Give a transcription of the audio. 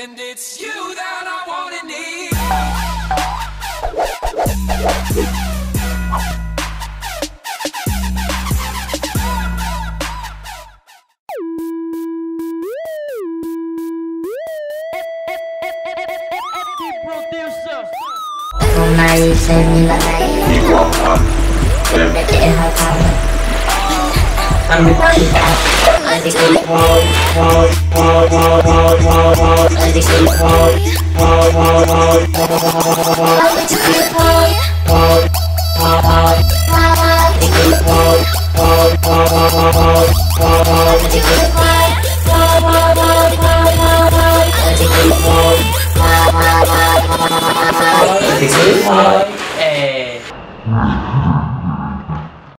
And it's you that I want and need. Hôm nay xem như là ngày để hơi thăm anh biết gì cả anh thì cứ thôi anh thì cứ thôi thì cứ thôi